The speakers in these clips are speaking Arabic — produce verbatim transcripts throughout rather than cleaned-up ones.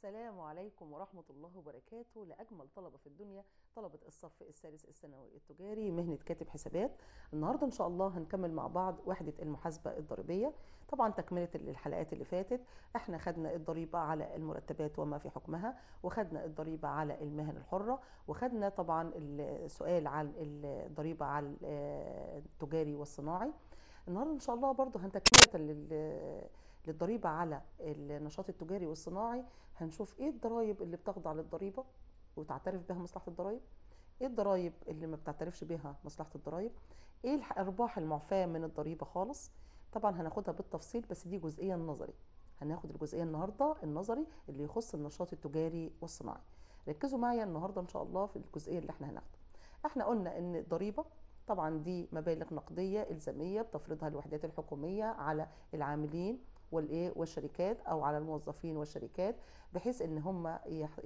السلام عليكم ورحمة الله وبركاته لأجمل طلبة في الدنيا، طلبة الصف الثالث الثانوي التجاري مهنة كاتب حسابات. النهاردة إن شاء الله هنكمل مع بعض وحدة المحاسبة الضريبية. طبعا تكملة الحلقات اللي فاتت، احنا خدنا الضريبة على المرتبات وما في حكمها، وخدنا الضريبة على المهن الحرة، وخدنا طبعا السؤال عن الضريبة على التجاري والصناعي. النهارده ان شاء الله برضو هنتكملة للضريبة على النشاط التجاري والصناعي. هنشوف ايه الضرائب اللي بتخضع للضريبة وتعترف بها مصلحة الضرائب، ايه الضرائب اللي ما بتعترفش بها مصلحة الضرائب، ايه الارباح المعفاة من الضريبة خالص. طبعا هناخدها بالتفصيل، بس دي جزئية النظري. هناخد الجزئية النهاردة النظري اللي يخص النشاط التجاري والصناعي. ركزوا معايا النهاردة ان شاء الله في الجزئية اللي احنا هناخدها. احنا قلنا ان الضريبة طبعا دي مبالغ نقدية إلزامية بتفرضها الوحدات الحكومية على العاملين والايه والشركات، او على الموظفين والشركات، بحيث ان هم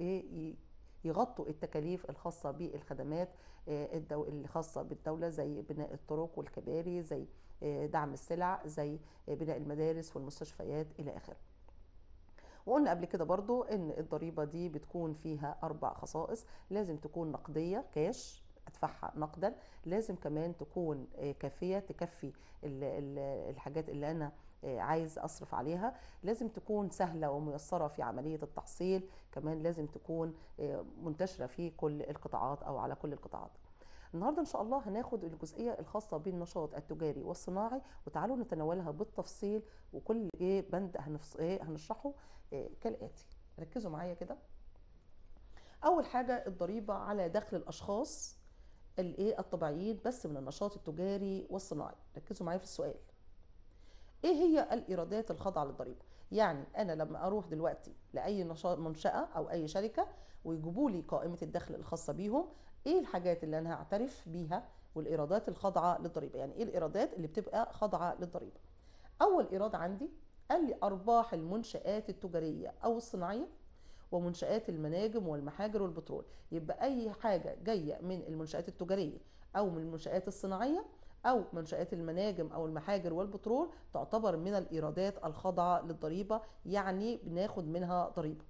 يغطوا التكاليف الخاصه بالخدمات الخاصه بالدوله، زي بناء الطرق والكباري، زي دعم السلع، زي بناء المدارس والمستشفيات الى اخره. وقلنا قبل كده برضو ان الضريبه دي بتكون فيها اربع خصائص: لازم تكون نقديه كاش ادفعها نقدا، لازم كمان تكون كافيه تكفي الحاجات اللي انا عايز اصرف عليها، لازم تكون سهله وميسره في عمليه التحصيل، كمان لازم تكون منتشره في كل القطاعات او على كل القطاعات. النهارده ان شاء الله هناخد الجزئيه الخاصه بالنشاط التجاري والصناعي، وتعالوا نتناولها بالتفصيل، وكل ايه بند هنشرحه كالاتي. ركزوا معايا كده. اول حاجه الضريبه على دخل الاشخاص الايه الطبيعيين بس من النشاط التجاري والصناعي. ركزوا معايا في السؤال، ايه هي الايرادات الخاضعه للضريبه؟ يعني انا لما اروح دلوقتي لاي نشاط منشاه او اي شركه ويجيبوا لي قائمه الدخل الخاصه بيهم، ايه الحاجات اللي انا هعترف بيها والايرادات الخاضعه للضريبه؟ يعني ايه الايرادات اللي بتبقى خاضعه للضريبه؟ اول ايراد عندي قال لي ارباح المنشات التجاريه او الصناعيه ومنشآت المناجم والمحاجر والبترول. يبقى أي حاجة جاية من المنشآت التجارية أو من المنشآت الصناعية أو منشآت المناجم أو المحاجر والبترول تعتبر من الإيرادات الخاضعة للضريبة، يعني بناخد منها ضريبة.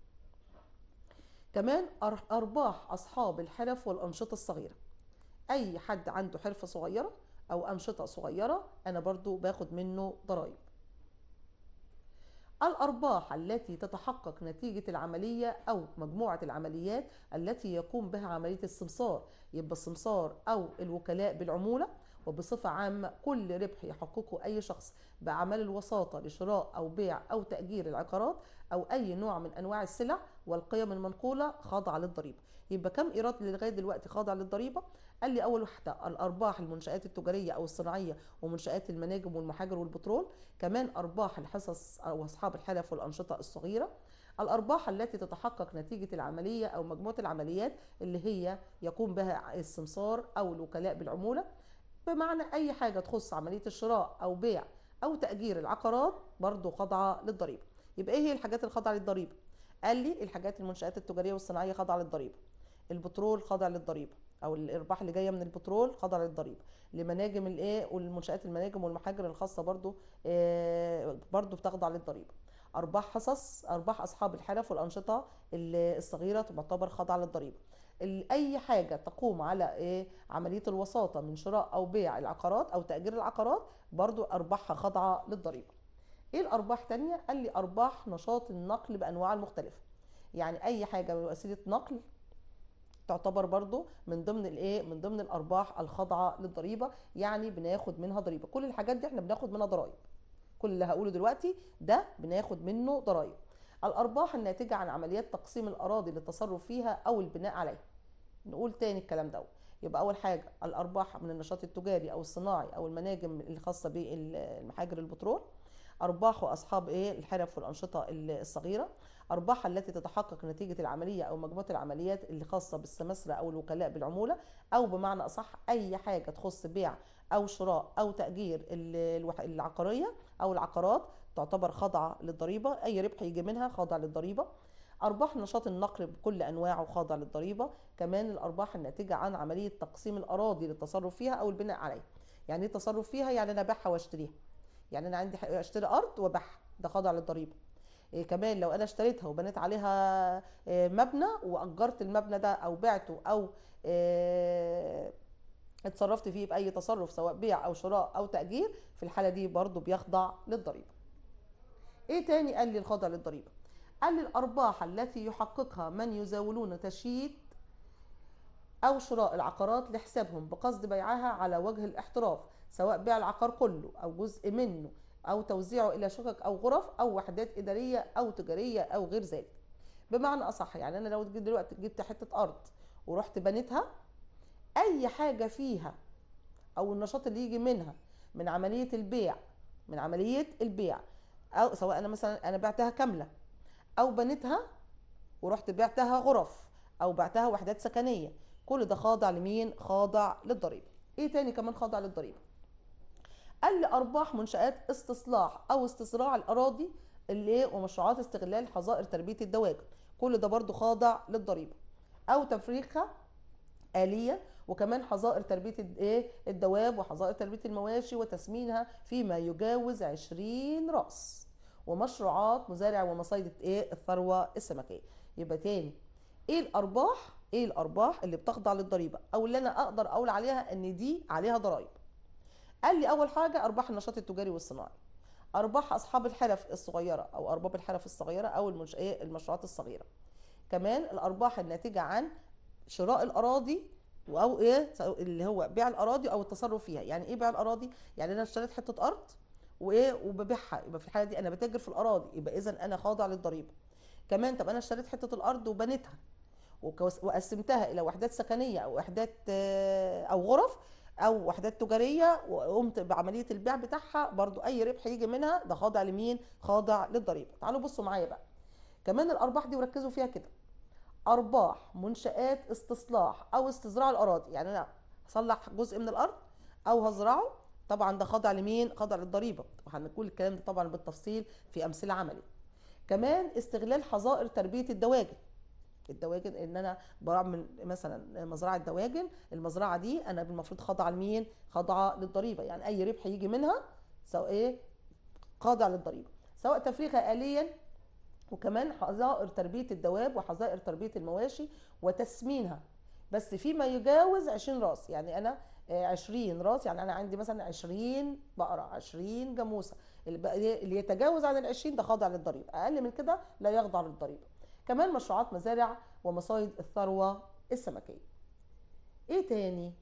كمان أرباح أصحاب الحرف والأنشطة الصغيرة، أي حد عنده حرفة صغيرة أو أنشطة صغيرة أنا برضو باخد منه ضرائب. الأرباح التي تتحقق نتيجة العملية أو مجموعة العمليات التي يقوم بها عملية السمسار، يبقى السمسار أو الوكلاء بالعمولة، وبصفة عامة كل ربح يحققه أي شخص بأعمال الوساطة لشراء أو بيع أو تأجير العقارات أو أي نوع من أنواع السلع والقيم المنقولة خاضعة للضريبة. يبقى كم إيراد اللي لغاية دلوقتي خاضع للضريبة؟ قال لي أول واحدة الأرباح المنشآت التجارية أو الصناعية ومنشآت المناجم والمحاجر والبترول، كمان أرباح الحصص أو أصحاب الحرف والأنشطة الصغيرة، الأرباح التي تتحقق نتيجة العملية أو مجموعة العمليات اللي هي يقوم بها السمسار أو الوكلاء بالعمولة، بمعنى أي حاجة تخص عملية الشراء أو بيع أو تأجير العقارات برضو خاضعة للضريبة. يبقى إيه هي الحاجات الخاضعة للضريبة؟ قال لي الحاجات المنشآت التجارية والصناعية خاضعة للضريبة، البترول خاضع للضريبة او الارباح اللي جايه من البترول خاضعه للضريبه، لمناجم الايه والمنشات المناجم والمحاجر الخاصه برضو آه برضو بتخضع للضريبه. ارباح حصص ارباح اصحاب الحرف والانشطه الصغيره تعتبر خاضعه للضريبه. اي حاجه تقوم على ايه عمليه الوساطه من شراء او بيع العقارات او تاجير العقارات برضو ارباحها خاضعه للضريبه. ايه الارباح تانية؟ قال لي ارباح نشاط النقل بانواع المختلفه، يعني اي حاجه من وسيله نقل تعتبر برضو من ضمن الايه من ضمن الارباح الخاضعه للضريبه، يعني بناخد منها ضريبه. كل الحاجات دي احنا بناخد منها ضرائب، كل اللي هقوله دلوقتي ده بناخد منه ضرائب. الارباح الناتجه عن عمليات تقسيم الاراضي للتصرف فيها او البناء عليها. نقول تاني الكلام ده. يبقى اول حاجه الارباح من النشاط التجاري او الصناعي او المناجم الخاصه بالمحاجر البترول، ارباح واصحاب ايه الحرف والانشطه الصغيره، ارباح التي تتحقق نتيجه العمليه او مجموعه العمليات اللي خاصه بالسماسره او الوكلاء بالعموله، او بمعنى اصح اي حاجه تخص بيع او شراء او تاجير العقاريه او العقارات تعتبر خاضعه للضريبه، اي ربح يجي منها خاضع للضريبه. ارباح نشاط النقل بكل انواعه خاضع للضريبه. كمان الارباح الناتجه عن عمليه تقسيم الاراضي للتصرف فيها او البناء عليها. يعني ايه التصرف فيها؟ يعني انا ابيعها واشتريها، يعني انا عندي اشتري ارض وابيعها، ده خاضع للضريبه. إيه كمان لو انا اشتريتها وبنيت عليها إيه مبنى واجرت المبنى ده او بعته او إيه اتصرفت فيه باي تصرف سواء بيع او شراء او تاجير، في الحاله دي برضو بيخضع للضريبه. ايه تاني قال لي الخضع للضريبه؟ قال لي الارباح التي يحققها من يزاولون تشييد او شراء العقارات لحسابهم بقصد بيعها على وجه الاحتراف، سواء بيع العقار كله او جزء منه او توزيعه الى شقق او غرف او وحدات اداريه او تجاريه او غير ذلك. بمعنى اصح يعني انا لو دلوقتي جبت حته ارض ورحت بنيتها، اي حاجه فيها او النشاط اللي يجي منها من عمليه البيع من عمليه البيع او سواء انا مثلا انا بعتها كامله او بنيتها ورحت بعتها غرف او بعتها وحدات سكنيه، كل ده خاضع لمين؟ خاضع للضريبه. ايه تاني كمان خاضع للضريبه؟ قال لي ارباح منشات استصلاح او استصراع الاراضي اللي ومشروعات استغلال حظائر تربيه الدواجن، كل ده برضو خاضع للضريبه. او تفريغها آلية، وكمان حظائر تربية ايه الدواب وحظائر تربية المواشي وتسمينها فيما يجاوز عشرين رأس، ومشروعات مزارع ومصايد ايه الثروة السمكية. يبقى تاني، ايه الارباح ايه الارباح اللي بتخضع للضريبة او اللي انا اقدر اقول عليها ان دي عليها ضرائب؟ قال لي اول حاجة ارباح النشاط التجاري والصناعي، ارباح اصحاب الحرف الصغيرة او ارباب الحرف الصغيرة او المنش... إيه المشروعات الصغيرة. كمان الارباح الناتجة عن شراء الاراضي او ايه اللي هو بيع الاراضي او التصرف فيها. يعني ايه بيع الاراضي؟ يعني انا اشتريت حته ارض وايه وببيعها، يبقى في الحاله دي انا بتاجر في الاراضي، يبقى اذا انا خاضع للضريبه. كمان طب انا اشتريت حته الارض وبنيتها وقسمتها الى وحدات سكنيه او وحدات او غرف او وحدات تجاريه وقمت بعمليه البيع بتاعها، برضو اي ربح يجي منها ده خاضع لمين؟ خاضع للضريبه. تعالوا بصوا معايا بقى كمان الارباح دي وركزوا فيها كده. ارباح منشآت استصلاح او استزراع الاراضي، يعني انا هصلح جزء من الارض او هزرعه، طبعا ده خاضع لمين؟ خاضع للضريبه، وهنقول الكلام ده طبعا بالتفصيل في امثله عملي. كمان استغلال حظائر تربيه الدواجن، الدواجن ان انا بعمل مثلا مزرعه دواجن، المزرعه دي انا المفروض خاضعه لمين؟ خاضعه للضريبه، يعني اي ربح يجي منها سواء ايه خاضع للضريبه، سواء تفريغها آليا، وكمان حظائر تربيه الدواب وحظائر تربيه المواشي وتسمينها بس فيما يجاوز عشرين راس. يعني انا عشرين راس، يعني انا عندي مثلا عشرين بقره عشرين جاموسه، اللي يتجاوز عن ال عشرين ده خاضع للضريبه، اقل من كده لا يخضع للضريبه. كمان مشروعات مزارع ومصايد الثروه السمكيه. ايه تاني؟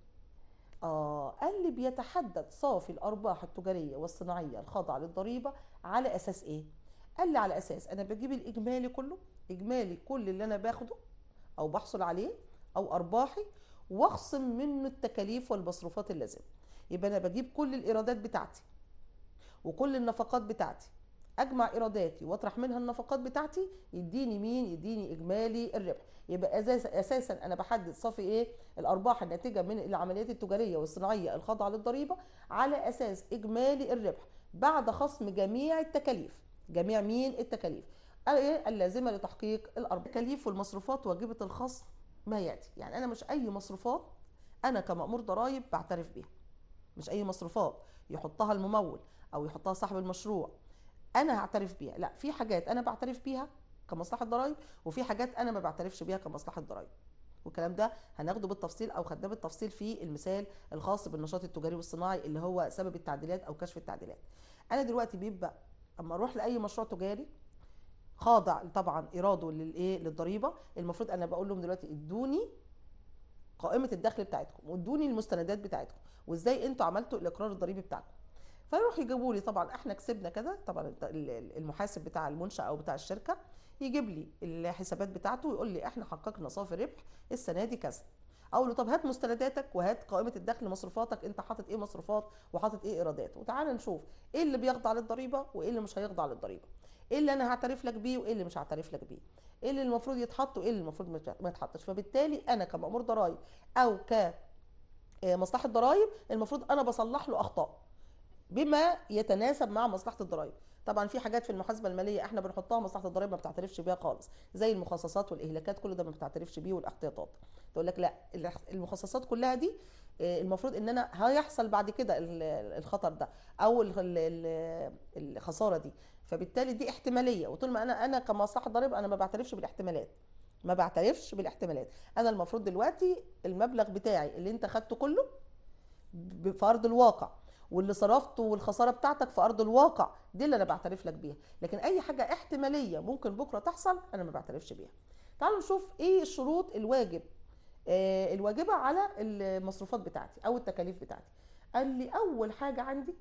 اه قال لي بيتحدد صافي الارباح التجاريه والصناعيه الخاضعه للضريبه على اساس ايه؟ قال لي على اساس انا بجيب الاجمالي كله، اجمالي كل اللي انا باخده او بحصل عليه او ارباحي، واخصم منه التكاليف والمصروفات اللازمه. يبقى انا بجيب كل الايرادات بتاعتي وكل النفقات بتاعتي، اجمع ايراداتي واطرح منها النفقات بتاعتي، يديني مين؟ يديني اجمالي الربح. يبقى اساسا انا بحدد صافي ايه الارباح الناتجه من العمليات التجاريه والصناعيه الخاضعه للضريبه على اساس اجمالي الربح بعد خصم جميع التكاليف. جميع مين؟ التكاليف ايه اللازمه لتحقيق الارباح. التكاليف والمصروفات واجبه الخصم ما ياتي، يعني انا مش اي مصروفات انا كمأمور ضرائب بعترف بيها، مش اي مصروفات يحطها الممول او يحطها صاحب المشروع انا هعترف بيها، لا، في حاجات انا بعترف بيها كمصلحه ضرائب وفي حاجات انا ما بعترفش بيها كمصلحه ضرائب، والكلام ده هناخده بالتفصيل او خدناه بالتفصيل في المثال الخاص بالنشاط التجاري والصناعي اللي هو سبب التعديلات او كشف التعديلات. انا دلوقتي بيبقى اما اروح لاي مشروع تجاري خاضع طبعا ايراده للايه للضريبه، المفروض انا بقول لهم دلوقتي ادوني قائمه الدخل بتاعتكم وادوني المستندات بتاعتكم وازاي انتوا عملتوا الاقرار الضريبي بتاعكم. فيروح يجيبوا لي طبعا احنا كسبنا كده، طبعا المحاسب بتاع المنشاه او بتاع الشركه يجيب لي الحسابات بتاعته ويقول لي احنا حققنا صافي ربح السنه دي كذا. اقول له طب هات مستنداتك وهات قائمه الدخل مصروفاتك، انت حاطط ايه مصروفات وحاطط ايه ايرادات، وتعالى نشوف ايه اللي بيخضع للضريبه وايه اللي مش هيخضع للضريبه، ايه اللي انا هعترف لك بيه وايه اللي مش هعترف لك بيه، ايه اللي المفروض يتحط وايه اللي المفروض ما يتحطش. فبالتالي انا كمأمور ضرائب او كمصلحه ضرائب المفروض انا بصلح له اخطاء بما يتناسب مع مصلحه الضرائب. طبعا في حاجات في المحاسبه الماليه احنا بنحطها مصلحه الضرائب ما بتعترفش بيها خالص، زي المخصصات والاهلاكات، كل ده ما بتعترفش بيه، والاحتياطات تقول لك لا المخصصات كلها دي المفروض ان انا هيحصل بعد كده الخطر ده او الخساره دي، فبالتالي دي احتماليه، وطول ما انا انا كمصلحه ضريبه انا ما بعترفش بالاحتمالات، ما بعترفش بالاحتمالات. انا المفروض دلوقتي المبلغ بتاعي اللي انت خدته كله في ارض الواقع، واللي صرفته والخساره بتاعتك في ارض الواقع، دي اللي انا بعترف لك بيها. لكن اي حاجه احتماليه ممكن بكره تحصل انا ما بعترفش بيها. تعالوا نشوف ايه الشروط الواجب آه الواجبه على المصروفات بتاعتي او التكاليف بتاعتي. قال لي اول حاجه عندي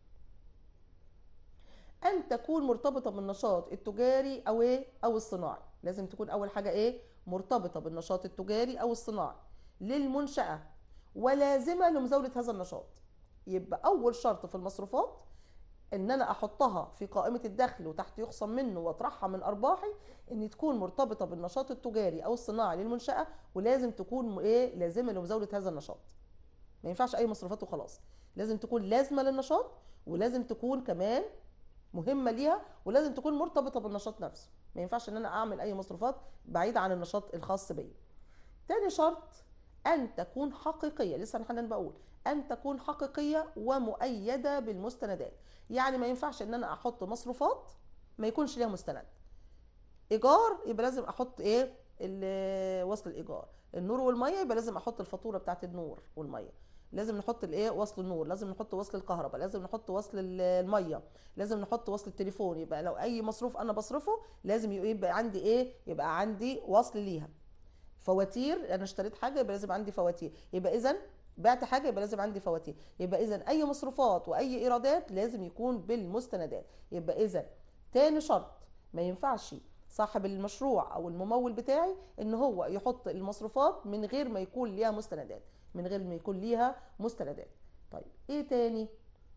ان تكون مرتبطه بالنشاط التجاري او ايه او الصناعي. لازم تكون اول حاجه ايه مرتبطه بالنشاط التجاري او الصناعي للمنشاه ولازمه لمزاوله هذا النشاط. يبقى اول شرط في المصروفات ان انا احطها في قائمه الدخل وتحت يخصم منه واطرحها من ارباحي، ان تكون مرتبطه بالنشاط التجاري او الصناعي للمنشاه، ولازم تكون ايه لازمه لمزاوله هذا النشاط. ما ينفعش اي مصروفات وخلاص، لازم تكون لازمه للنشاط، ولازم تكون كمان مهمه ليها، ولازم تكون مرتبطه بالنشاط نفسه. ما ينفعش ان انا اعمل اي مصروفات بعيده عن النشاط الخاص بيا. تاني شرط ان تكون حقيقيه، لسه انا بقول ان تكون حقيقيه ومؤيده بالمستندات. يعني ما ينفعش ان انا احط مصروفات ما يكونش ليها مستند. ايجار يبقى لازم احط ايه وصل الايجار، النور والميه يبقى لازم احط الفاتوره بتاعت النور والميه، لازم نحط الايه وصل النور، لازم نحط وصل الكهرباء، لازم نحط وصل الميه، لازم نحط وصل التليفون. يبقى لو اي مصروف انا بصرفه لازم يبقى عندي ايه يبقى عندي وصل ليها. فواتير، انا اشتريت حاجه يبقى لازم عندي فواتير، يبقى اذا بعت حاجه يبقى لازم عندي فواتير. يبقى اذا اي مصروفات واي ايرادات لازم يكون بالمستندات. يبقى اذا تاني شرط ما ينفعش صاحب المشروع او الممول بتاعي ان هو يحط المصروفات من غير ما يكون ليها مستندات، من غير ما يكون ليها مستندات. طيب ايه تاني؟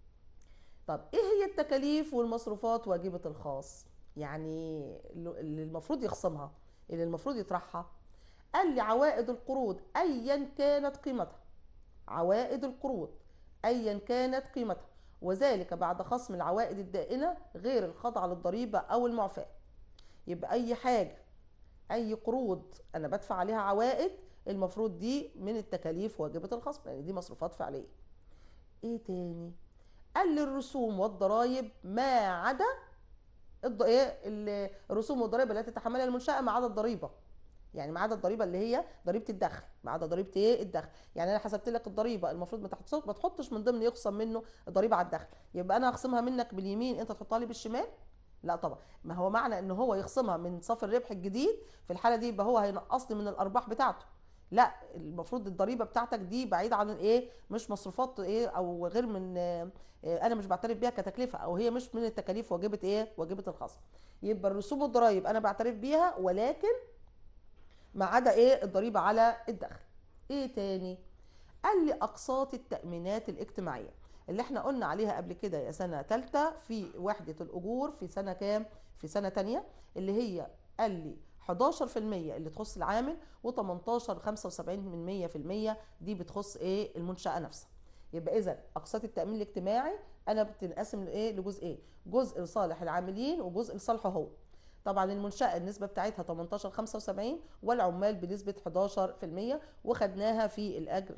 طب ايه هي التكاليف والمصروفات واجبة الخاص؟ يعني اللي المفروض يخصمها، اللي المفروض يطرحها. قال لي عوائد القروض ايا كانت قيمتها، عوائد القروض ايا كانت قيمتها، وذلك بعد خصم العوائد الدائنة غير الخاضعة للضريبة او المعفاة. يبقى اي حاجة اي قروض انا بدفع عليها عوائد المفروض دي من التكاليف واجبة الخصم، لان يعني دي مصروفات فعلية. ايه تاني؟ قال لي الرسوم والضرائب ما عدا ايه الرسوم والضرائب التي تتحملها المنشأة ما عدا الضريبة. يعني ما عدا الضريبه اللي هي ضريبه الدخل، ما عدا ضريبه ايه الدخل. يعني انا حسبت لك الضريبه المفروض ما تحطش ما تحطش من ضمن يخصم منه الضريبه على الدخل، يبقى انا هخصمها منك باليمين انت تحطها لي بالشمال؟ لا طبعا. ما هو معنى ان هو يخصمها من صافي الربح الجديد في الحاله دي يبقى هو هينقص لي من الارباح بتاعته. لا، المفروض الضريبه بتاعتك دي بعيده عن الايه مش مصروفات ايه او غير من إيه انا مش بعترف بيها كتكلفه، او هي مش من التكاليف واجبه ايه واجبه الخصم. يبقى الرسوم والضرائب انا بعترف بيها ولكن ما عدا ايه الضريبه على الدخل. ايه تاني؟ قال لي اقساط التامينات الاجتماعيه اللي احنا قلنا عليها قبل كده يا سنه ثالثه في وحده الاجور في سنه كام في سنه ثانيه، اللي هي قال لي حداشر في المية اللي تخص العامل و18 خمسة وسبعين في المية دي بتخص ايه المنشاه نفسها. يبقى اذا اقساط التامين الاجتماعي انا بتنقسم لايه لجزئين، جزء لصالح العاملين وجزء لصالحه هو. طبعا المنشأة النسبة بتاعتها تمنتاشر خمسة وسبعين والعمال بنسبة حداشر في المية، وخدناها في الأجر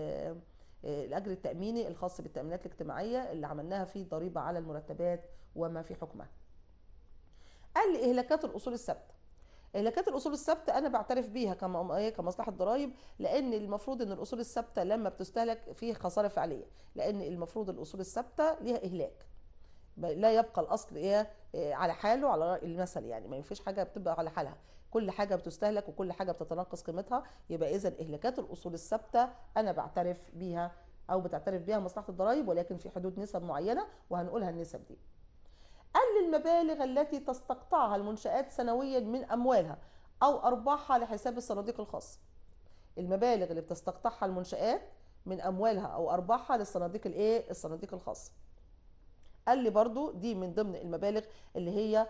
الأجر التأميني الخاص بالتأمينات الاجتماعية اللي عملناها في ضريبة على المرتبات وما في حكمها. قال لي إهلاكات الأصول الثابتة. إهلاكات الأصول الثابتة أنا بعترف بيها كمصلحة ضرائب، لأن المفروض إن الأصول الثابتة لما بتستهلك فيه خسارة فعلية، لأن المفروض الأصول الثابتة ليها إهلاك، لا يبقى الاصل ايه على حاله على راي المثل. يعني ما ينفيش حاجه بتبقى على حالها، كل حاجه بتستهلك وكل حاجه بتتنقص قيمتها. يبقى اذا اهلاكات الاصول الثابته انا بعترف بيها او بتعترف بيها مصلحه الضرائب، ولكن في حدود نسب معينه وهنقولها النسب دي. قال لي المبالغ التي تستقطعها المنشآت سنويا من اموالها او ارباحها لحساب الصناديق الخاصه. المبالغ اللي بتستقطعها المنشآت من اموالها او ارباحها للصناديق الايه الصناديق الخاصه. قال لي برضو دي من ضمن المبالغ اللي هي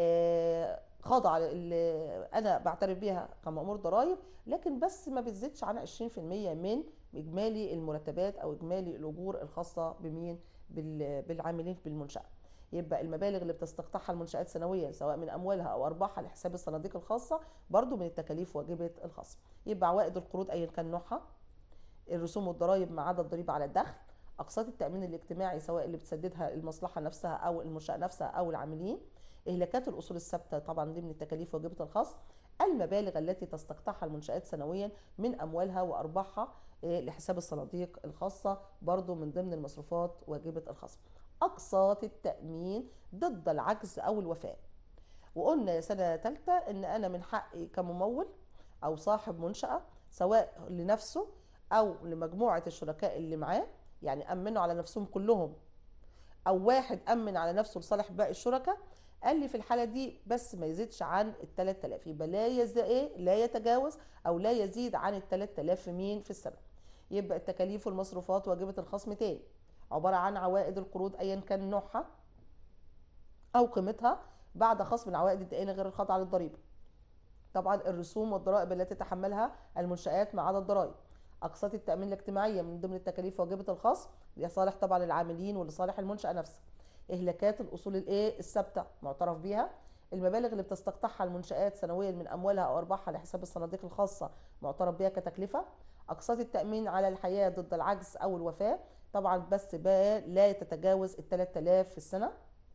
خاضعه اللي انا بعترف بيها كمأمور ضرائب، لكن بس ما بتزيدش عن عشرين في المية من اجمالي المرتبات او اجمالي الاجور الخاصه بمين بالعاملين بالمنشاه. يبقى المبالغ اللي بتستقطعها المنشآت سنويا سواء من اموالها او ارباحها لحساب الصناديق الخاصه برضو من التكاليف واجبه الخصم. يبقى عوائد القروض ايا كان نوعها، الرسوم والضرائب ما عدا الضريبه على الدخل، اقساط التامين الاجتماعي سواء اللي بتسددها المصلحه نفسها او المنشاه نفسها او العاملين. اهلاكات الاصول الثابته طبعا دي من التكاليف واجبه الخصم. المبالغ التي تستقطعها المنشآت سنويا من اموالها وارباحها لحساب الصناديق الخاصه برضو من ضمن المصروفات واجبه الخصم. اقساط التامين ضد العجز او الوفاه. وقلنا سنه ثالثه ان انا من حقي كممول او صاحب منشاه سواء لنفسه او لمجموعه الشركاء اللي معاه، يعني امنوا على نفسهم كلهم او واحد امن على نفسه لصالح باقي الشركاء، قال لي في الحاله دي بس ما يزيدش عن ال ثلاثة آلاف، يبقى لا يز ايه لا يتجاوز او لا يزيد عن ال ثلاثة آلاف في مين في السنه. يبقى التكاليف والمصروفات واجبه الخصم تاني عباره عن عوائد القروض ايا كان نوعها او قيمتها بعد خصم العوائد الدائنه غير الخاضعه للضريبه. طبعا الرسوم والضرائب التي تتحملها المنشآت ما عدا الضرائب. اقساط التامين الاجتماعيه من ضمن التكاليف واجبه الخصم لصالح طبعا العاملين ولصالح المنشاه نفسها. اهلاكات الاصول الايه الثابته معترف بيها. المبالغ اللي بتستقطعها المنشآت سنويا من اموالها او ارباحها لحساب الصناديق الخاصه معترف بيها كتكلفه. اقساط التامين على الحياه ضد العجز او الوفاه طبعا بس بقى لا تتجاوز ال ثلاثة آلاف في السنه.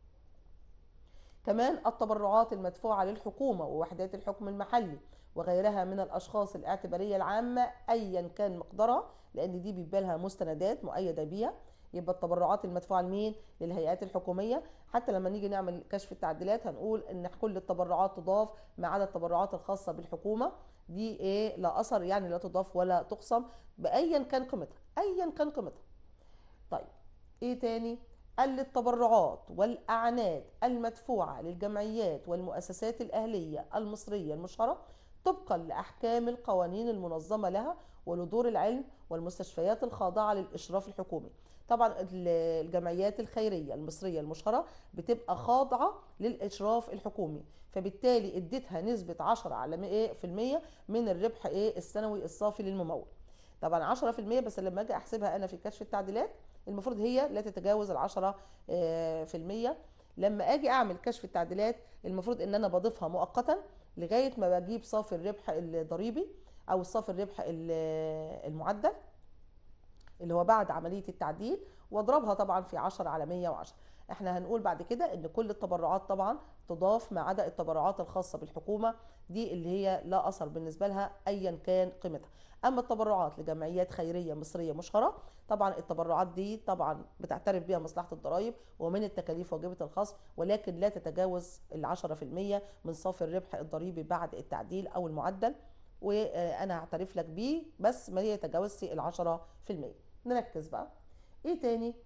كمان التبرعات المدفوعة للحكومة ووحدات الحكم المحلي وغيرها من الأشخاص الاعتبارية العامة أيا كان مقدارها، لأن دي بيبقى لها مستندات مؤيدة بيها. يبقى التبرعات المدفوعة لمين؟ للهيئات الحكومية. حتى لما نيجي نعمل كشف التعديلات هنقول إن كل التبرعات تضاف ما عدا التبرعات الخاصة بالحكومة، دي إيه لا أثر، يعني لا تضاف ولا تقسم بأيا كان قيمتها، أيا كان قيمتها. طيب إيه تاني؟ قال التبرعات والأعنات المدفوعة للجمعيات والمؤسسات الأهلية المصرية المشهرة طبقا لأحكام القوانين المنظمة لها ولدور العلم والمستشفيات الخاضعة للإشراف الحكومي. طبعا الجمعيات الخيرية المصرية المشهرة بتبقى خاضعة للإشراف الحكومي، فبالتالي اديتها نسبة عشرة على ايه في المية من الربح ايه السنوي الصافي للممول. طبعا عشرة في المية بس لما اجي احسبها انا في كشف التعديلات المفروض هي لا تتجاوز العشرة في المية. لما اجي اعمل كشف التعديلات المفروض ان انا بضيفها مؤقتا لغايه ما بجيب صافي الربح الضريبي او صافي الربح المعدل اللي هو بعد عمليه التعديل، واضربها طبعا في عشرة على مية وعشرة. احنا هنقول بعد كده ان كل التبرعات طبعا تضاف ما عدا التبرعات الخاصه بالحكومه، دي اللي هي لا اثر بالنسبه لها ايا كان قيمتها. اما التبرعات لجمعيات خيريه مصريه مشهره طبعا التبرعات دي طبعا بتعترف بها مصلحه الضرائب ومن التكاليف واجبه الخصم، ولكن لا تتجاوز ال عشرة في المية من صافي الربح الضريبي بعد التعديل او المعدل، وانا هعترف لك بيه بس ما يتجاوزش ال عشرة في المية. نركز بقى ايه تاني؟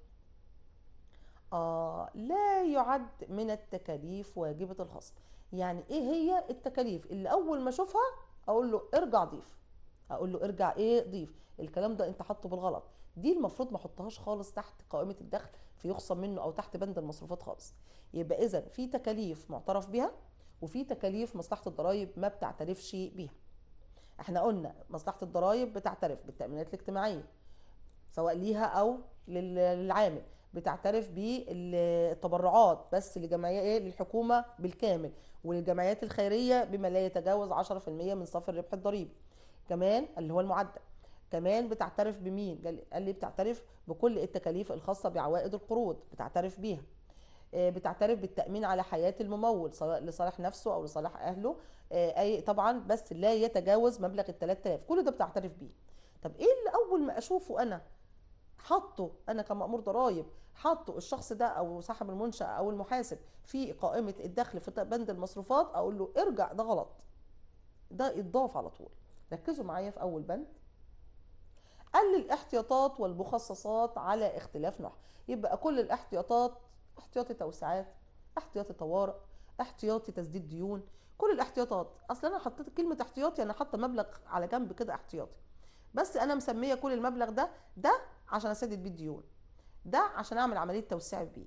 آه لا يعد من التكاليف واجبة الخصم. يعني ايه هي التكاليف اللي اول ما اشوفها اقول له ارجع ضيف، اقول له ارجع ايه ضيف، الكلام ده انت حاطه بالغلط، دي المفروض ما احطهاش خالص تحت قائمة الدخل في يخصم منه او تحت بند المصروفات خالص. يبقى اذا في تكاليف معترف بها وفي تكاليف مصلحة الضرائب ما بتعترفش بيها. احنا قلنا مصلحة الضرائب بتعترف بالتأمينات الاجتماعية سواء ليها او للعامل، بتعترف بالتبرعات بس لجمعيه ايه للحكومه بالكامل وللجمعيات الخيريه بما لا يتجاوز عشرة في المية من صافي الربح الضريبي كمان اللي هو المعدل. كمان بتعترف بمين؟ قال لي بتعترف بكل التكاليف الخاصه بعوائد القروض بتعترف بيها. بتعترف بالتامين على حياه الممول سواء لصالح نفسه او لصالح اهله، اي طبعا بس لا يتجاوز مبلغ ال ثلاثة آلاف، كل ده بتعترف بيه. طب ايه اللي اول ما اشوفه انا حطه انا كمأمور ضرائب حطه الشخص ده او صاحب المنشأة او المحاسب في قائمة الدخل في بند المصروفات اقول له ارجع، ده غلط، ده اتضاف على طول. ركزوا معايا في اول بند، قال الاحتياطات والمخصصات على اختلاف نوعها. يبقى كل الاحتياطات، احتياطي توسعات، احتياطي طوارئ، احتياطي تسديد ديون، كل الاحتياطات. اصل انا حطيت كلمة احتياطي انا حاطه مبلغ على جنب كده احتياطي، بس انا مسميه كل المبلغ ده ده عشان اسدد بيه الديون، ده عشان اعمل عمليه توسيع بيه،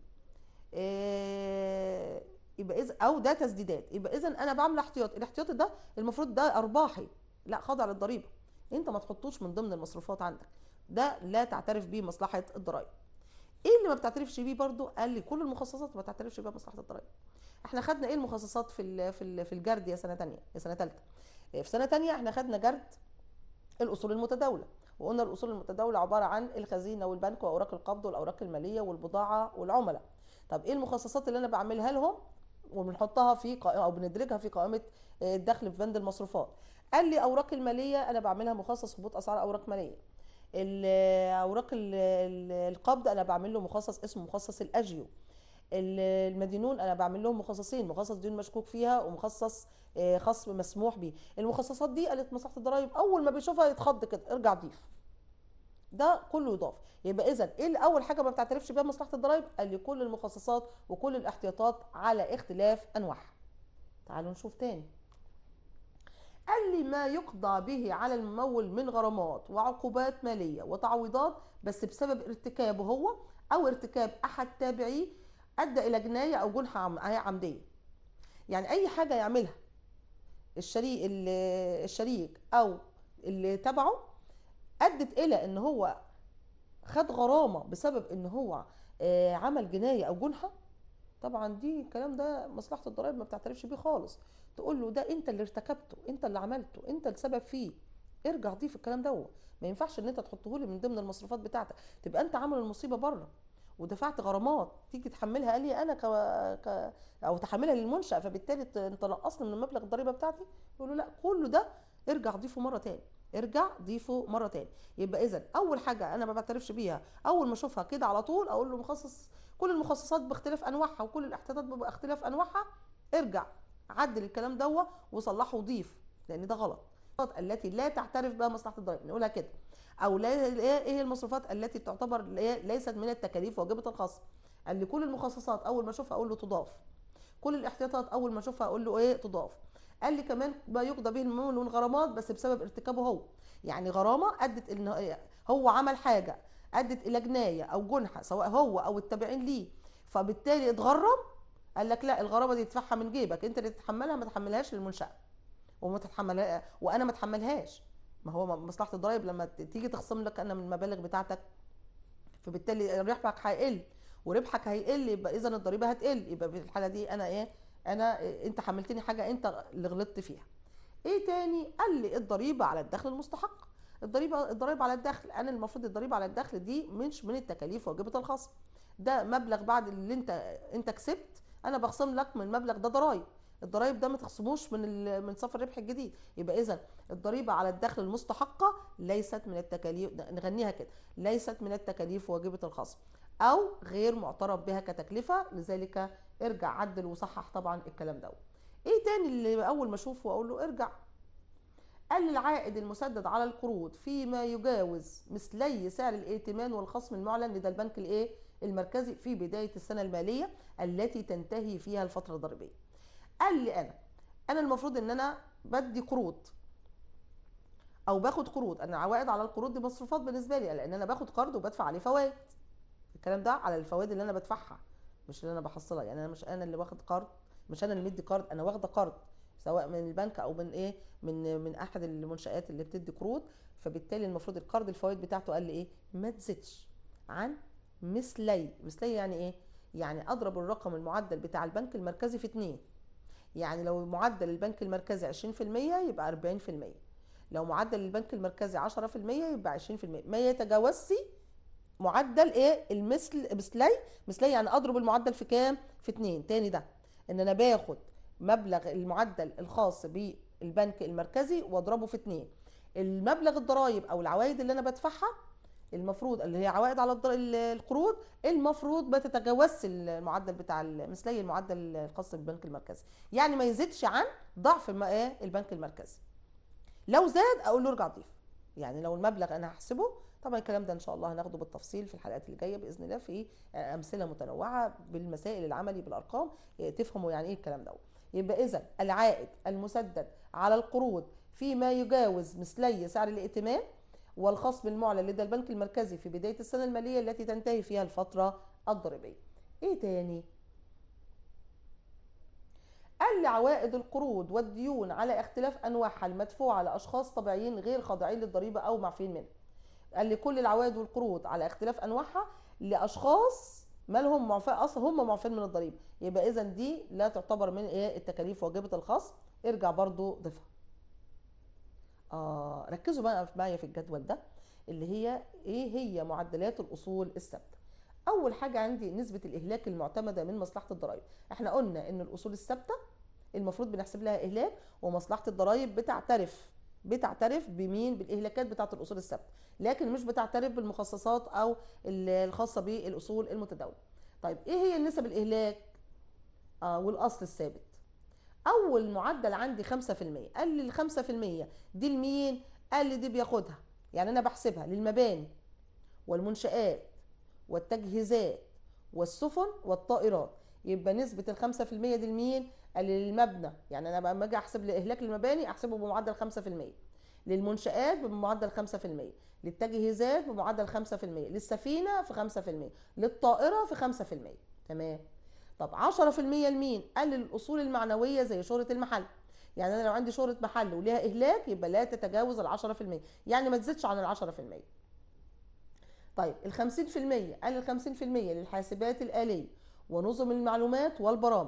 إيه يبقى اذا او ده تسديدات. يبقى اذا انا بعمل احتياطي، الاحتياطي ده المفروض ده ارباحي لا خاضع للضريبه، انت ما تحطوش من ضمن المصروفات عندك، ده لا تعترف بيه مصلحه الضرائب. ايه اللي ما بتعترفش بيه برضو؟ قال لي كل المخصصات ما تعترفش بيها مصلحه الضرائب. احنا خدنا ايه المخصصات في في في الجرد يا سنه ثانيه يا سنه ثالثه؟ في سنه ثانيه احنا خدنا جرد الاصول المتداوله، وقلنا الاصول المتداوله عباره عن الخزينه والبنك واوراق القبض والاوراق الماليه والبضاعه والعملاء. طب ايه المخصصات اللي انا بعملها لهم وبنحطها في قائمه او بندرجها في قائمه الدخل في بند المصروفات؟ قال لي اوراق الماليه انا بعملها مخصص هبوط اسعار اوراق ماليه. اوراق القبض انا بعمل له مخصص اسمه مخصص الاجيو. المدينون انا بعمل لهم مخصصين، مخصص ديون مشكوك فيها ومخصص خصم مسموح به. المخصصات دي قالت مصلحه الضرائب اول ما بيشوفها يتخض كده، ارجع ضيف. ده كله يضاف. يبقى اذا ايه اول حاجه ما بتعترفش بيها مصلحه الضرائب؟ قال لي كل المخصصات وكل الاحتياطات على اختلاف انواعها. تعالوا نشوف تاني. قال لي ما يقضى به على الممول من غرامات وعقوبات ماليه وتعويضات بس بسبب ارتكابه هو او ارتكاب احد تابعيه ادى الى جنايه او جنحه عمديه. يعني اي حاجه يعملها الشريك الشريك او اللي تبعه ادت الى ان هو خد غرامه بسبب ان هو عمل جنايه او جنحه، طبعا دي الكلام ده مصلحه الضرائب ما بتعترفش بيه خالص. تقول له ده انت اللي ارتكبته، انت اللي عملته، انت السبب فيه، ارجع ضيف الكلام ده. ما ينفعش ان انت تحطه لي من ضمن المصروفات بتاعتك، تبقى انت عامل المصيبه بره ودفعت غرامات تيجي تحملها لي انا ك... ك... او تحملها للمنشأ، فبالتالي انت نقصني من مبلغ الضريبه بتاعتي. يقول له لا، كله ده ارجع ضيفه مره تاني، ارجع ضيفه مره تاني. يبقى اذا اول حاجه انا ما بعترفش بيها اول ما اشوفها كده على طول اقول له مخصص، كل المخصصات باختلاف انواعها وكل الاحتياطات باختلاف انواعها، ارجع عدل الكلام دوت وصلحه وضيف، لان ده غلط. التي لا تعترف بها مصلحه الضرائب نقولها كده. او لا، ايه هي المصروفات التي تعتبر ليست من التكاليف واجبه الخصم؟ قال لي كل المخصصات اول ما اشوفها اقول له تضاف، كل الاحتياطات اول ما اشوفها اقول له ايه تضاف. قال لي كمان ما يقضى به الممول من غرامات بس بسبب ارتكابه هو، يعني غرامه ادت ان هو عمل حاجه ادت الى جنايه او جنحه سواء هو او التابعين ليه، فبالتالي اتغرم. قال لك لا، الغرامه دي تدفعها من جيبك انت اللي تتحملها، ما تحملهاش للمنشاه وما تتحملها وانا ما اتحملهاش. ما هو مصلحه الضرائب لما تيجي تخصم لك انا من المبالغ بتاعتك، فبالتالي ربحك هيقل وربحك هيقل، يبقى اذا الضريبه هتقل، يبقى في الحاله دي انا ايه، انا انت حملتني حاجه انت اللي غلطت فيها. ايه تاني؟ قال لي الضريبه على الدخل المستحق. الضريبه الضريبه على الدخل، انا المفروض الضريبه علي الدخل دي مش من التكاليف واجبه الخصم، ده مبلغ بعد اللي انت انت كسبت انا بخصم لك من المبلغ ده ضرايب. الضرايب ده ما تخصموش من من صافي الربح الجديد. يبقى اذا الضريبه على الدخل المستحقه ليست من التكاليف، نغنيها كده، ليست من التكاليف واجبه الخصم او غير معترف بها كتكلفه، لذلك ارجع عدل وصحح طبعا الكلام ده. ايه تاني اللي اول ما اشوفه اقول له ارجع؟ قال العائد المسدد على القروض فيما يجاوز مثلي سعر الائتمان والخصم المعلن لدى البنك الايه المركزي في بدايه السنه الماليه التي تنتهي فيها الفتره الضريبيه. قال لي انا انا المفروض ان انا بدي قروض او باخد قروض، انا عوائد على القروض دي مصروفات بالنسبه لي، لان انا باخد قرض وبدفع عليه فوائد. الكلام ده على الفوائد اللي انا بدفعها مش اللي انا بحصلها، يعني انا مش انا اللي واخد قرض، مش انا اللي مدي قرض، انا واخده قرض سواء من البنك او من ايه من من احد المنشآت اللي بتدي قروض. فبالتالي المفروض القرض الفوائد بتاعته قال لي ايه، ما تزيدش عن مثلي. مثلي يعني ايه؟ يعني اضرب الرقم المعدل بتاع البنك المركزي في اتنين. يعني لو معدل البنك المركزي عشرين في المية يبقى أربعين في المية، لو معدل البنك المركزي عشرة في المية يبقى عشرين في المية، ما يتجاوزش معدل ايه المثل. مثلي مثلي يعني اضرب المعدل في كام؟ في اتنين. تاني ده ان انا باخد مبلغ المعدل الخاص بالبنك المركزي واضربه في اتنين. المبلغ الضرائب او العوائد اللي انا بدفعها المفروض اللي هي عوائد على القروض المفروض ما تتجاوزش المعدل بتاع المثلي، المعدل الخاص بالبنك المركزي، يعني ما يزيدش عن ضعف ايه البنك المركزي. لو زاد اقول له ارجع ضيف. يعني لو المبلغ انا هحسبه، طبعا الكلام ده ان شاء الله هناخده بالتفصيل في الحلقات اللي جايه باذن الله في امثله متنوعه بالمسائل العملي بالارقام تفهموا يعني ايه الكلام ده. يبقى اذا العائد المسدد على القروض فيما يجاوز مثلي سعر الائتمان والخصم المعلن لدى البنك المركزي في بدايه السنه الماليه التي تنتهي فيها الفتره الضريبيه. ايه تاني؟ قال لي عوائد القروض والديون على اختلاف انواعها المدفوعه لاشخاص طبيعيين غير خاضعين للضريبه او معفيين منها. قال لي كل العوائد والقروض على اختلاف انواعها لاشخاص مالهم معفى اصلا هم معفين من الضريبه، يبقى اذا دي لا تعتبر من ايه التكاليف واجبه الخصم، ارجع برضو ضيفها. اه ركزوا بقى معايا في الجدول ده. اللي هي ايه هي معدلات الاصول الثابته. اول حاجه عندي نسبه الاهلاك المعتمده من مصلحه الضرائب. احنا قلنا ان الاصول الثابته المفروض بنحسب لها اهلاك، ومصلحه الضرائب بتعترف بتعترف بمين؟ بالاهلاكات بتاعه الاصول الثابته، لكن مش بتعترف بالمخصصات او الخاصه بالاصول المتداوله. طيب ايه هي النسب الاهلاك آه والاصل الثابت؟ اول معدل عندي خمسة في المية. قال لي ال خمسة في المية دي لمين؟ قال لي دي بياخدها، يعني انا بحسبها للمباني والمنشآت والتجهيزات والسفن والطائرات. يبقى نسبة ال خمسة في المية دي لمين؟ قال لي للمبنى، يعني انا لما اجي احسب لاهلاك المباني احسبه بمعدل خمسة في المية، للمنشآت بمعدل خمسة في المية، للتجهيزات بمعدل خمسة في المية، للسفينة في خمسة في المية، للطائرة في خمسة في المية. تمام. طب عشرة في المية لمين؟ قال للاصول المعنويه زي شهره المحل. يعني انا لو عندي شهره محل وليها اهلاك يبقى لا تتجاوز ال عشرة في المية، يعني ما تزيدش عن ال عشرة في المية. طيب ال خمسين في المية، قال ال خمسين في المية للحاسبات الآلية ونظم المعلومات والبرامج.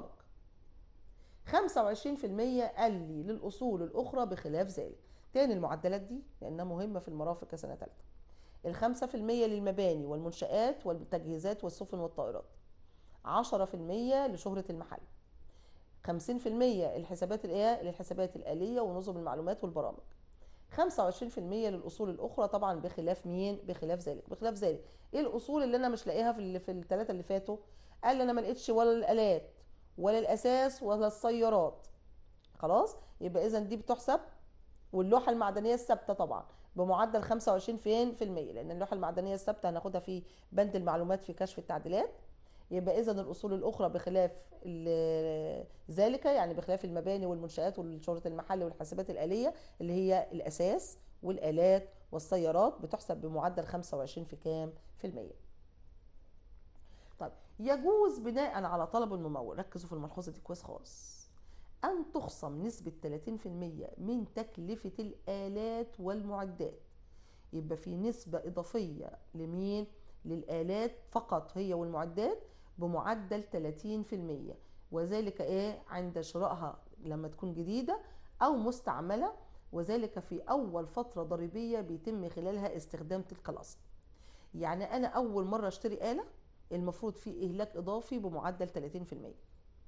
خمسة وعشرين في المية قال لي للاصول الاخرى بخلاف ذلك. تاني المعدلات دي لانها مهمه في المرافق يا سنه ثالثه. ال خمسة في المية للمباني والمنشآت والتجهيزات والسفن والطائرات، عشرة في المية لشهره المحل، خمسين في المية الحسابات الايه للحسابات الآلية ونظم المعلومات والبرامج، خمسة وعشرين في المية للاصول الاخرى طبعا بخلاف مين؟ بخلاف ذلك. بخلاف ذلك ايه الاصول اللي انا مش لاقيها في ال- في الثلاثه اللي فاتوا؟ قال لي انا ما لقيتش ولا الالات ولا الاساس ولا السيارات. خلاص، يبقى اذا دي بتحسب. واللوحه المعدنيه الثابته طبعا بمعدل خمسة وعشرين فين في المية، لان اللوحه المعدنيه الثابته هناخدها في بند المعلومات في كشف التعديلات. يبقى اذا الاصول الاخرى بخلاف ال- ذلك، يعني بخلاف المباني والمنشآت والشرطه المحل والحاسبات الآلية اللي هي الاساس والالات والسيارات، بتحسب بمعدل خمسة وعشرين في كام في المية. طيب يجوز بناء على طلب الممول، ركزوا في الملحوظه دي كويس خالص، أن تخصم نسبة ثلاثين في المية من تكلفة الآلات والمعدات. يبقى في نسبة إضافية لمين؟ للآلات فقط هي والمعدات بمعدل ثلاثين في المية، وذلك إيه؟ عند شرائها لما تكون جديدة أو مستعملة، وذلك في أول فترة ضريبية بيتم خلالها استخدام تلك الأصل. يعني أنا أول مرة أشتري آلة المفروض في إهلاك إضافي بمعدل ثلاثين في المية.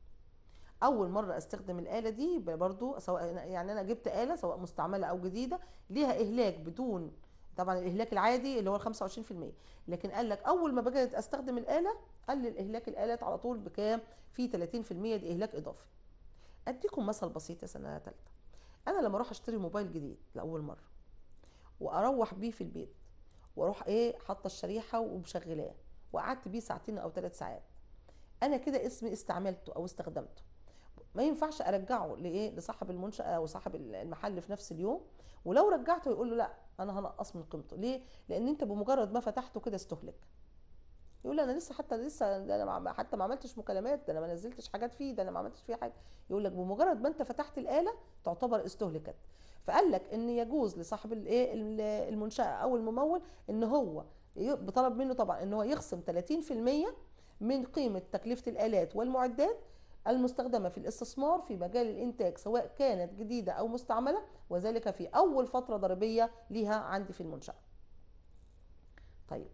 اول مره استخدم الاله دي يبقى برضو سواء يعني انا جبت اله سواء مستعمله او جديده ليها اهلاك بدون طبعا الاهلاك العادي اللي هو ال خمسة وعشرين في المية، لكن قال لك اول ما باجي استخدم الاله قلل اهلاك الالات على طول بكام؟ في ثلاثين في المية دي اهلاك اضافي. اديكم مثل بسيط يا سنه ثالثه. انا لما اروح اشتري موبايل جديد لاول مره واروح بيه في البيت واروح ايه حاطه الشريحه ومشغلاه وقعدت بيه ساعتين او ثلاث ساعات، انا كده اسمي استعملته او استخدمته. ما ينفعش ارجعه لايه؟ لصاحب المنشاه او صاحب المحل في نفس اليوم، ولو رجعته يقول له لا انا هنقص من قيمته. ليه؟ لان انت بمجرد ما فتحته كده استهلك. يقول انا لسه حتى لسه ده انا حتى ما عملتش مكالمات، ده انا ما نزلتش حاجات فيه، ده انا ما عملتش فيه حاجه. يقول لك بمجرد ما انت فتحت الاله تعتبر استهلكت. فقال لك ان يجوز لصاحب الايه المنشاه او الممول ان هو بطلب منه طبعا ان هو يخصم ثلاثين في المية من قيمه تكلفه الالات والمعدات المستخدمه في الاستثمار في مجال الانتاج سواء كانت جديده او مستعمله، وذلك في اول فتره ضريبيه ليها عندي في المنشاه. طيب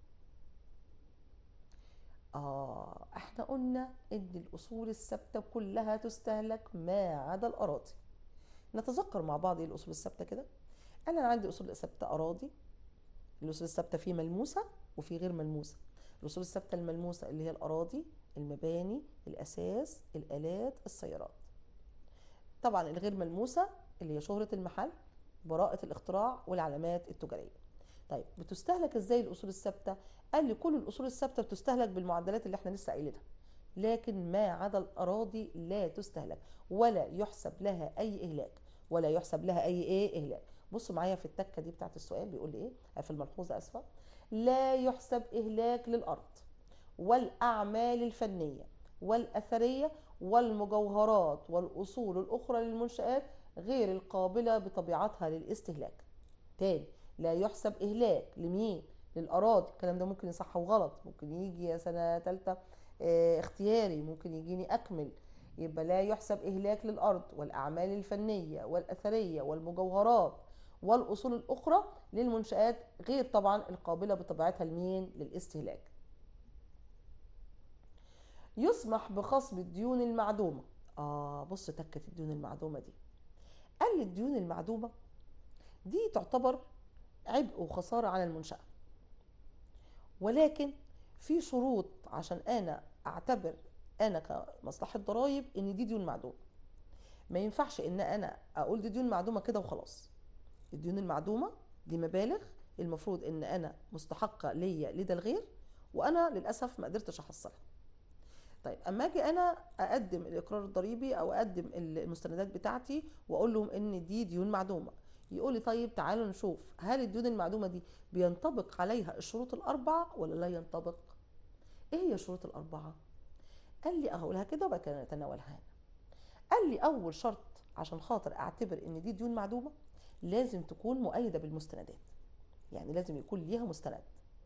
آه احنا قلنا ان الاصول الثابته كلها تستهلك ما عدا الاراضي. نتذكر مع بعض ايه الاصول الثابته كده. انا عندي اصول ثابته اراضي، الاصول الثابته في ملموسه وفي غير ملموسه. الاصول الثابته الملموسه اللي هي الاراضي، المباني، الاساس، الالات، السيارات. طبعا الغير ملموسه اللي هي شهره المحل، براءه الاختراع، والعلامات التجاريه. طيب بتستهلك ازاي الاصول الثابته؟ قال لي كل الاصول الثابته بتستهلك بالمعدلات اللي احنا لسه قايلينها، لكن ما عدا الاراضي لا تستهلك ولا يحسب لها اي اهلاك، ولا يحسب لها اي ايه اهلاك. بصوا معايا في التكه دي بتاعت السؤال بيقول لي ايه في الملحوظه، اسفه. لا يحسب اهلاك للارض والاعمال الفنيه والاثريه والمجوهرات والاصول الاخرى للمنشآت غير القابله بطبيعتها للاستهلاك. تاني، لا يحسب اهلاك لمين؟ للاراضي. الكلام ده ممكن يصح وغلط، ممكن يجي يا سنه ثالثه اه اختياري، ممكن يجيني اكمل. يبقى لا يحسب اهلاك للارض والاعمال الفنيه والاثريه والمجوهرات والاصول الاخرى للمنشآت، غير طبعا القابله بطبيعتها لمين؟ للاستهلاك. يسمح بخصم الديون المعدومه. اه بص تكه الديون المعدومه دي، قال لي الديون المعدومه دي تعتبر عبء وخساره على المنشاه، ولكن في شروط عشان انا اعتبر انا كمصلحه ضرائب ان دي ديون معدومه. ما ينفعش ان انا اقول دي ديون معدومه كده وخلاص. الديون المعدومه دي مبالغ المفروض ان انا مستحقه ليا لدى الغير، وانا للاسف ما قدرتش احصلها. طيب اما اجي انا اقدم الاقرار الضريبي او اقدم المستندات بتاعتي واقول لهم ان دي ديون معدومه، يقول لي طيب تعالوا نشوف هل الديون المعدومه دي بينطبق عليها الشروط الاربعه ولا لا ينطبق؟ ايه هي الشروط الاربعه؟ قال لي اقولها كده وبعد كده نتناولها هنا. قال لي اول شرط عشان خاطر اعتبر ان دي ديون معدومه لازم تكون مؤيده بالمستندات، يعني لازم يكون ليها مستند.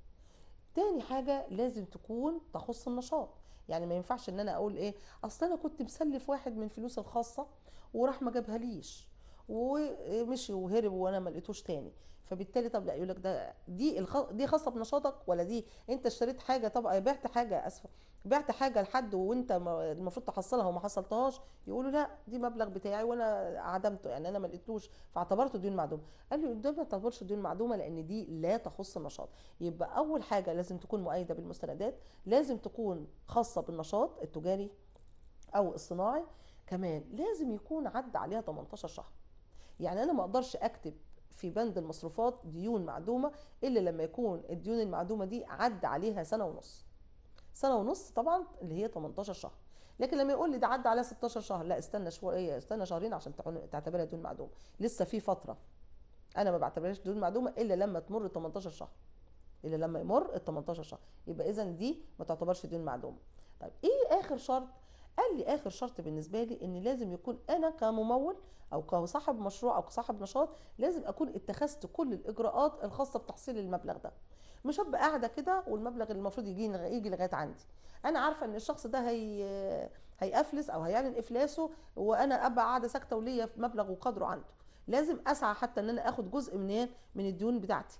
تاني حاجه لازم تكون تخص النشاط، يعني ما ينفعش ان انا اقول ايه اصل انا كنت مسلف واحد من فلوس الخاصه وراح ما جابها ليش ومشي وهرب وانا ما لقيتوش تاني، فبالتالي طب لا يقول لك ده دي الخ... دي خاصه بنشاطك ولا دي انت اشتريت حاجه، طب بعت حاجه اسفه بعت حاجه لحد وانت المفروض تحصلها وما حصلتهاش، يقولوا لا دي مبلغ بتاعي وانا عدمته، يعني انا ما لقيتوش فاعتبرته دين معدومه. قال لي قدام ما تعتبرش دين معدومه لان دي لا تخص النشاط. يبقى اول حاجه لازم تكون مؤيده بالمستندات، لازم تكون خاصه بالنشاط التجاري او الصناعي، كمان لازم يكون عدى عليها تمنتاشر شهر. يعني انا ما اقدرش اكتب في بند المصروفات ديون معدومه الا لما يكون الديون المعدومه دي عدى عليها سنه ونص. سنه ونص طبعا اللي هي تمنتاشر شهر. لكن لما يقول لي ده عدى عليها ستاشر شهر، لا استنى شويه، استنى شهرين عشان تعتبرها ديون معدومه، لسه في فتره. انا ما بعتبرهاش ديون معدومه الا لما تمر تمنتاشر شهر، الا لما يمر ال تمنتاشر شهر، يبقى اذا دي ما تعتبرش ديون معدومه. طيب ايه اخر شرط؟ قال لي اخر شرط بالنسبه لي ان لازم يكون انا كممول او كصاحب مشروع او كصاحب نشاط لازم اكون اتخذت كل الاجراءات الخاصه بتحصيل المبلغ ده. مش هبقى قاعده كده والمبلغ اللي المفروض يجي يجي لغايه عندي، انا عارفه ان الشخص ده هي هيأفلس او هيعلن افلاسه وانا ابقى قاعده ساكته وليا مبلغ وقدره عنده. لازم اسعى حتى ان انا اخد جزء من من الديون بتاعتي.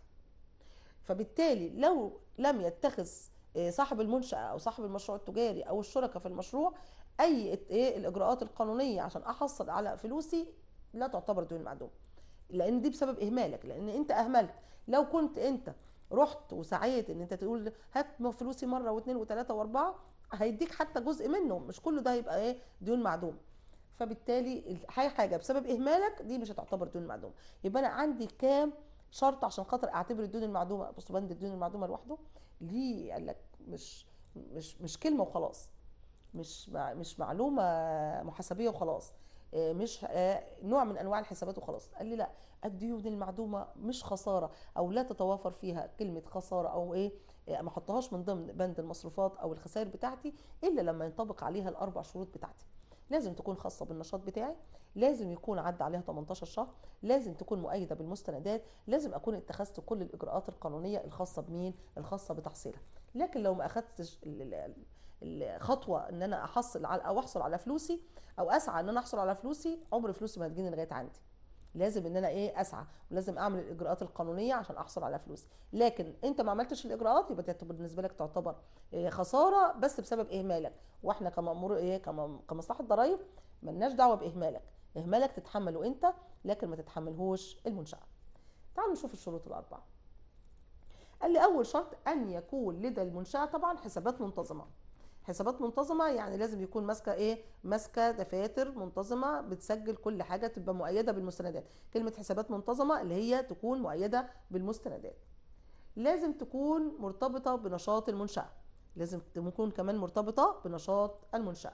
فبالتالي لو لم يتخذ صاحب المنشأة أو صاحب المشروع التجاري أو الشركاء في المشروع أي إيه الإجراءات القانونية عشان أحصل على فلوسي، لا تعتبر ديون معدومة، لأن دي بسبب إهمالك، لأن أنت أهملت. لو كنت أنت رحت وسعيت إن أنت تقول هات فلوسي مرة واثنين وثلاثة وأربعة، هيديك حتى جزء منه، مش كله ده هيبقى إيه ديون معدومة. فبالتالي أي حاجة بسبب إهمالك دي مش هتعتبر ديون معدومة. يبقى أنا عندي كام شرط عشان خاطر اعتبر الديون المعدومه؟ بص بند الديون المعدومه لوحده ليه قال لك مش مش مش كلمه وخلاص، مش مش معلومه محاسبيه وخلاص، مش نوع من انواع الحسابات وخلاص. قال لي لا، الديون المعدومه مش خساره او لا تتوافر فيها كلمه خساره او ايه، ما احطهاش من ضمن بند المصروفات او الخسائر بتاعتي الا لما ينطبق عليها الاربع شروط بتاعتي. لازم تكون خاصه بالنشاط بتاعي، لازم يكون عدى عليها تمنتاشر شهر، لازم تكون مؤيده بالمستندات، لازم اكون اتخذت كل الاجراءات القانونيه الخاصه بمين؟ الخاصه بتحصيلها. لكن لو ما اخذتش الخطوه ان انا احصل على او احصل على فلوسي او اسعى ان انا احصل على فلوسي، عمر فلوسي ما هتجيني لغايه عندي. لازم ان انا ايه اسعى ولازم اعمل الاجراءات القانونيه عشان احصل على فلوسي. لكن انت ما عملتش الاجراءات يبقى تعتبر بالنسبه لك تعتبر خساره بس بسبب اهمالك، واحنا كمامور ايه كمصلحه ضرائب ملناش دعوه باهمالك، اهمالك تتحمله انت لكن ما تتحملهوش المنشاه. تعالوا نشوف الشروط الاربعه. قال لي اول شرط ان يكون لدى المنشاه طبعا حسابات منتظمه. حسابات منتظمه يعني لازم يكون ماسكه ايه؟ ماسكه دفاتر منتظمه بتسجل كل حاجه، تبقى مؤيده بالمستندات. كلمه حسابات منتظمه اللي هي تكون مؤيده بالمستندات. لازم تكون مرتبطه بنشاط المنشاه، لازم تكون كمان مرتبطه بنشاط المنشاه.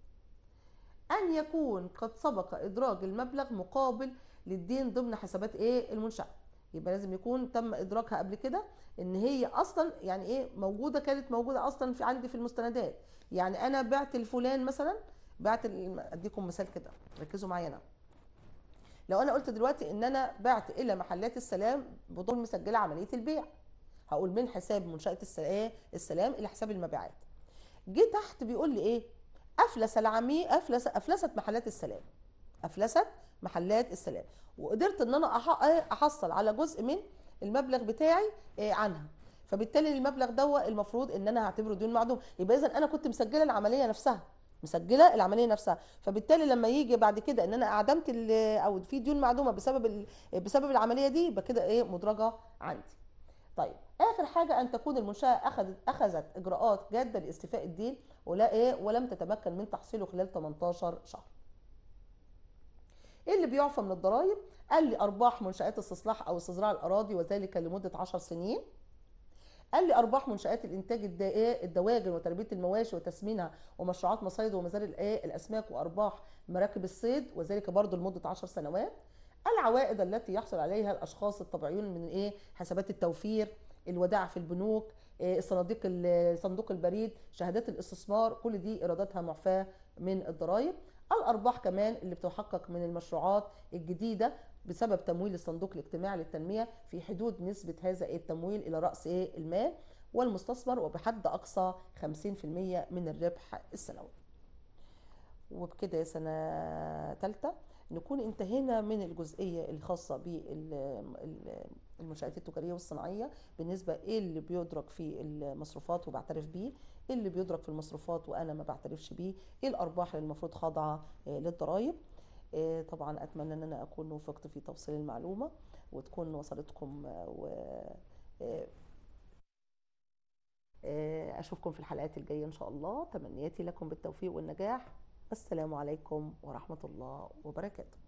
ان يكون قد سبق ادراج المبلغ مقابل للدين ضمن حسابات ايه؟ المنشاه. يبقى لازم يكون تم ادراكها قبل كده، ان هي اصلا يعني ايه موجوده، كانت موجوده اصلا في عندي في المستندات. يعني انا بعت الفلان مثلا، بعت اديكم مثال كده ركزوا معايا. انا لو انا قلت دلوقتي ان انا بعت الى محلات السلام بدون مسجله عمليه البيع، هقول من حساب منشاه السلام السلام الى حساب المبيعات. جه تحت بيقول لي ايه؟ افلس العميل، افلس افلست محلات السلام، افلست محلات السلام، وقدرت ان انا أح- احصل على جزء من المبلغ بتاعي آه، عنها. فبالتالي المبلغ ده المفروض ان انا هعتبره ديون معدوم. يبقى اذا انا كنت مسجله العمليه نفسها، مسجله العمليه نفسها. فبالتالي لما يجي بعد كده ان انا اعدمت ال- او في ديون معدومه بسبب ال- بسبب العمليه دي، يبقى كده ايه مدرجه عندي. طيب اخر حاجه ان تكون المنشاه اخذت اخذت اجراءات جاده لاستيفاء الدين ولا ايه ولم تتمكن من تحصيله خلال تمنتاشر شهر. ايه اللي بيعفى من الضرائب؟ قال لي ارباح منشات استصلاح او استصلاح الاراضي وذلك لمده عشر سنين. قال لي ارباح منشات الانتاج الدواجن وتربيه المواشي وتسمينها ومشروعات مصايد ومزارع الاسماك وارباح مراكب الصيد وذلك برضه لمده عشر سنوات. العوائد التي يحصل عليها الاشخاص الطبيعيون من ايه حسابات التوفير، الودائع في البنوك، إيه، الصناديق صندوق البريد، شهادات الاستثمار، كل دي ايراداتها معفاه من الضرائب. الارباح كمان اللي بتحقق من المشروعات الجديده بسبب تمويل الصندوق الاجتماعي للتنميه في حدود نسبه هذا التمويل الى راس ايه المال والمستثمر وبحد اقصى خمسين في المية من الربح السنوي. وبكده يا سنه ثالثه نكون انتهينا من الجزئيه الخاصه بالمنشآت التجاريه والصناعيه بالنسبه ايه اللي بيدرك في المصروفات وبعترف بيه، ايه اللي بيدرك في المصروفات وانا ما بعترفش بيه، ايه الارباح اللي المفروض خاضعه للضرائب. طبعا اتمنى ان انا اكون وفقت في توصيل المعلومه وتكون وصلتكم، و اشوفكم في الحلقات الجايه ان شاء الله. تمنياتي لكم بالتوفيق والنجاح. السلام عليكم ورحمه الله وبركاته.